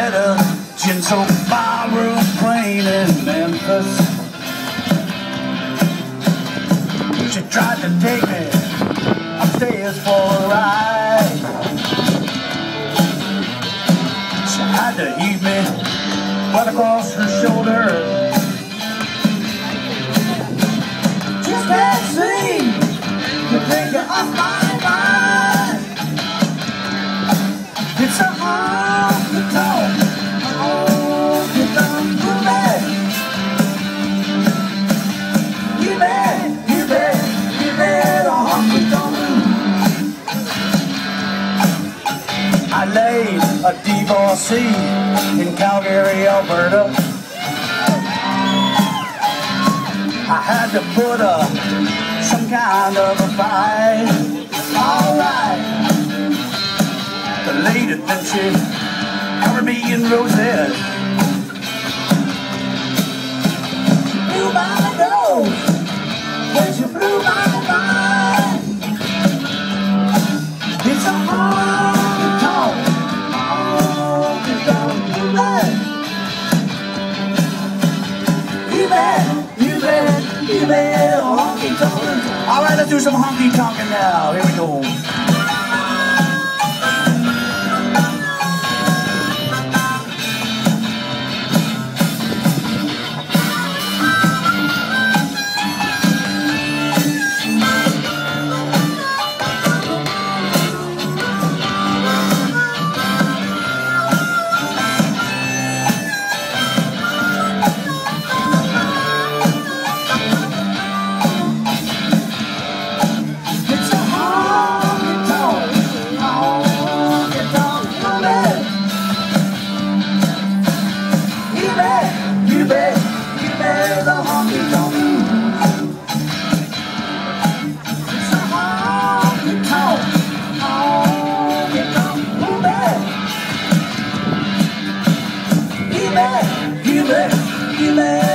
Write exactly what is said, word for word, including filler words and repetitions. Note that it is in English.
at a gin-soaked ballroom crane in Memphis. She tried to take me upstairs for a ride. She had to heave me right across her shoulder. Just can't seem to take you off my mind. It's a honky tonk, honky tonk roulette. You bet, you bet, you bet a honky tonk. I laid a divorcee in Calgary, Alberta. I had to put up some kind of a fight. Alright. The lady then she covered me in roses. She blew my nose when she blew my mind. It's a honky tonk, honky tonk roulette. You bet, you bet, you bet a honky tonk. All right, let's do some honky tonking now. Here we go. You bet, you bet a honky tonk. It's a honky tonk, honky tonk roulette. You bet, you bet, you bet.